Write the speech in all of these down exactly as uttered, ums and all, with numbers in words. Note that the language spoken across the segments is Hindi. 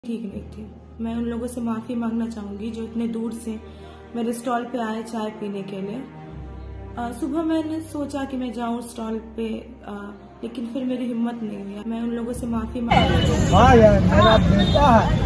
ठीक नहीं थी। मैं उन लोगों से माफ़ी मांगना चाहूँगी जो इतने दूर से मेरे स्टॉल पे आए चाय पीने के लिए। आ, सुबह मैंने सोचा कि मैं जाऊँ स्टॉल पे, आ, लेकिन फिर मेरी हिम्मत नहीं हुई। मैं उन लोगों से माफ़ी मांगना हाँ यार, मेरा बेटा है,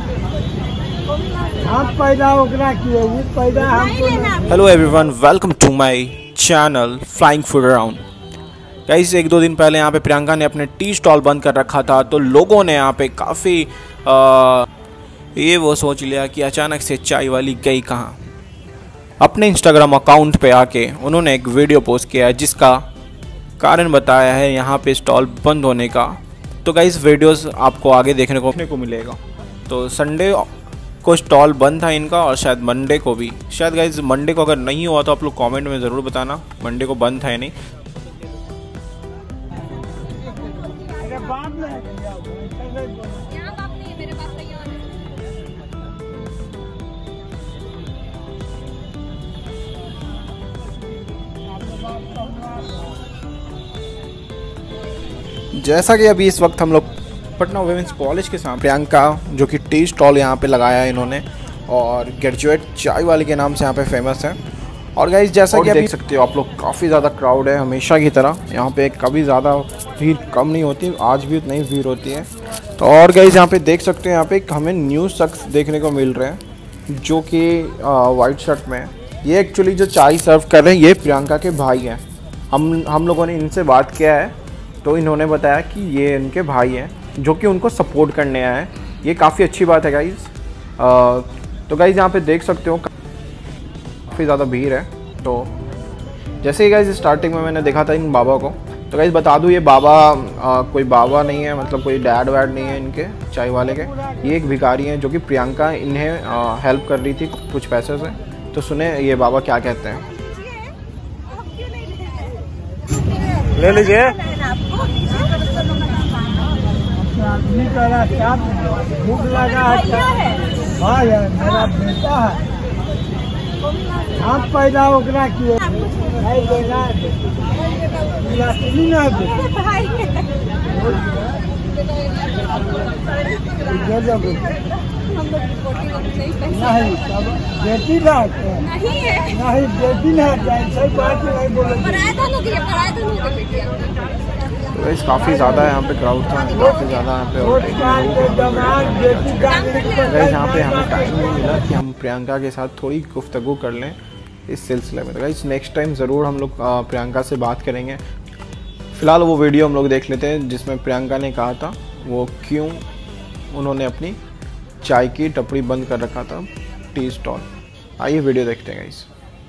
हम पैदा ओकरा किए, वो पैदा हमको। Hello everyone, welcome to my channel flying food around. Guys, एक दो दिन पहले यहाँ पे प्रियंका ने अपने टी स्टॉल बंद कर रखा था, तो लोगों ने यहाँ पे काफ़ी ये वो सोच लिया कि अचानक से चाय वाली गई कहाँ। अपने इंस्टाग्राम अकाउंट पे आके उन्होंने एक वीडियो पोस्ट किया है जिसका कारण बताया है यहाँ पे स्टॉल बंद होने का। तो गाइस, वीडियोस आपको आगे देखने को देखने को मिलेगा। तो संडे को स्टॉल बंद था इनका, और शायद मंडे को भी। शायद गाइस मंडे को अगर नहीं हुआ तो आप लोग कमेंट में ज़रूर बताना मंडे को बंद था या नहीं। जैसा कि अभी इस वक्त हम लोग पटना वुमेन्स कॉलेज के सामने प्रियंका जो कि टी स्टॉल यहाँ पे लगाया है इन्होंने, और ग्रेजुएट चाय वाले के नाम से यहाँ पे फेमस है। और गाइस, जैसा कि देख सकते हो आप लोग, काफ़ी ज़्यादा क्राउड है हमेशा की तरह। यहाँ पे कभी ज़्यादा भीड़ कम नहीं होती, आज भी उतनी भीड़ होती है। तो और गाइस, यहाँ पे देख सकते हो, यहाँ पे हमें न्यू शख्स देखने को मिल रहे हैं जो कि वाइट शर्ट में। ये एक्चुअली जो चाय सर्व कर रहे हैं ये प्रियंका के भाई हैं। हम हम लोगों ने इनसे बात किया है तो इन्होंने बताया कि ये इनके भाई हैं जो कि उनको सपोर्ट करने आए हैं। ये काफ़ी अच्छी बात है गाइज़। तो गाइज़, यहाँ पे देख सकते हो काफ़ी ज़्यादा भीड़ है। तो जैसे ही गाइज़ स्टार्टिंग में मैंने देखा था इन बाबा को, तो गाइज़ बता दूँ ये बाबा आ, कोई बाबा नहीं है, मतलब कोई डैड वैड नहीं है इनके चाय वाले के। ये एक भिखारी हैं जो कि प्रियंका इन्हें हेल्प कर रही थी कुछ पैसे से। तो सुने ये बाबा क्या कहते हैं। ले लीजिए। आदमी कह रहा क्या भूख लगा है। हाँ यार, मेरा बेटा है, हम पैदा ओकरा किए, नहीं बेटी ना नहीं बेटी ना सही बात नहीं बोले। तो काफ़ी ज़्यादा यहाँ पे क्राउड था, काफ़ी ज़्यादा यहाँ पे गाइस, यहाँ पे हमें टाइम नहीं मिला कि हम प्रियंका के साथ थोड़ी गुफ्तगू कर लें इस सिलसिले में। तो गाइस, नेक्स्ट टाइम ज़रूर हम लोग प्रियंका से बात करेंगे। फ़िलहाल वो वीडियो हम लोग देख लेते हैं जिसमें प्रियंका ने कहा था वो क्यों उन्होंने अपनी चाय की टपड़ी बंद कर रखा था, टी स्टॉल। आइए वीडियो देखते हैं guys.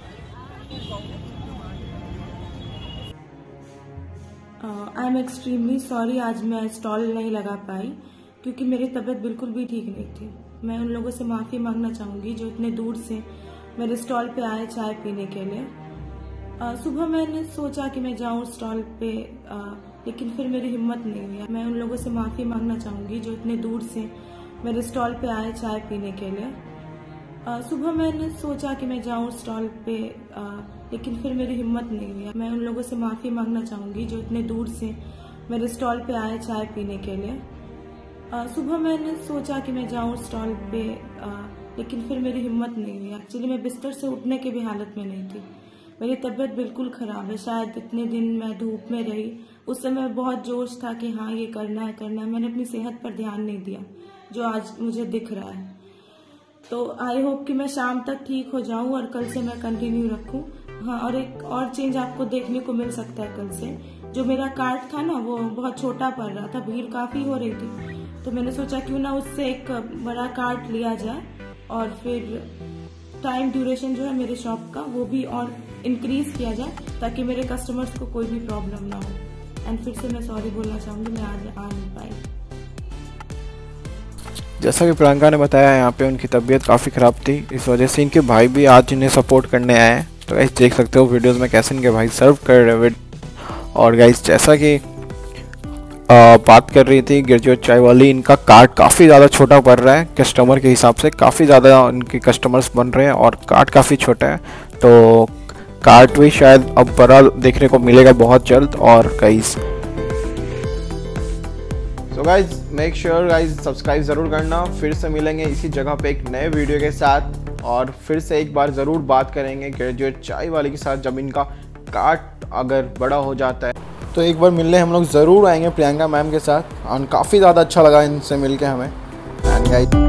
I am extremely sorry, आज मैं स्टॉल नहीं लगा पाई क्योंकि मेरी तबीयत बिल्कुल भी ठीक नहीं थी। मैं उन लोगों से माफ़ी मांगना चाहूँगी जो इतने दूर से मेरे स्टॉल पे आए चाय पीने के लिए। आ, सुबह मैंने सोचा कि मैं जाऊँ स्टॉल पे, आ, लेकिन फिर मेरी हिम्मत नहीं हुई। मैं उन लोगों से माफ़ी मांगना चाहूँगी जो इतने दूर से मेरे स्टॉल पे आए चाय पीने के लिए। आ, सुबह मैंने सोचा कि मैं जाऊँ स्टॉल पे, आ, लेकिन फिर मेरी हिम्मत नहीं हुई। मैं उन लोगों से माफ़ी मांगना चाहूँगी जो इतने दूर से मेरे स्टॉल पे आए चाय पीने के लिए। आ, सुबह मैंने सोचा कि मैं जाऊँ स्टॉल पे, आ, लेकिन फिर मेरी हिम्मत नहीं हुई। एक्चुअली मैं बिस्तर से उठने की भी हालत में नहीं थी। मेरी तबीयत बिल्कुल ख़राब है। शायद इतने दिन मैं धूप में रही, उस समय बहुत जोश था कि हाँ ये करना है करना है। मैंने अपनी सेहत पर ध्यान नहीं दिया जो आज मुझे दिख रहा है। तो आई होप कि मैं शाम तक ठीक हो जाऊं और कल से मैं कंटिन्यू रखूं। हाँ, और एक और चेंज आपको देखने को मिल सकता है कल से। जो मेरा कार्ट था ना वो बहुत छोटा पड़ रहा था, भीड़ काफ़ी हो रही थी, तो मैंने सोचा क्यों ना उससे एक बड़ा कार्ट लिया जाए और फिर टाइम ड्यूरेशन जो है मेरे शॉप का वो भी और इंक्रीज किया जाए ताकि मेरे कस्टमर्स को कोई भी प्रॉब्लम ना हो। एंड फिर से मैं सॉरी बोलना चाहूँगी, मैं आज आ नहीं पाई। जैसा कि प्रियंका ने बताया, यहाँ पे उनकी तबीयत काफ़ी ख़राब थी, इस वजह से इनके भाई भी आज इन्हें सपोर्ट करने आए हैं। तो गाइस, देख सकते हो वीडियोस में कैसे इनके भाई सर्व कर रहे हैं। और गाइस, जैसा कि आ, बात कर रही थी ग्रेजुएट चाय वाली, इनका कार्ट काफ़ी ज़्यादा छोटा पड़ रहा है कस्टमर के हिसाब से। काफ़ी ज़्यादा उनके कस्टमर्स बन रहे हैं और कार्ट काफ़ी छोटा है, तो कार्ट भी शायद अब बड़ा देखने को मिलेगा बहुत जल्द। और guys, so guys make sure guys subscribe ज़रूर करना। फिर से मिलेंगे इसी जगह पे एक नए वीडियो के साथ, और फिर से एक बार ज़रूर बात करेंगे ग्रेजुएट चाय वाले के साथ। जब इनका काट अगर बड़ा हो जाता है तो एक बार मिलने हम लोग ज़रूर आएंगे प्रियंका मैम के साथ, और काफ़ी ज़्यादा अच्छा लगा इनसे मिल के हमें। And guys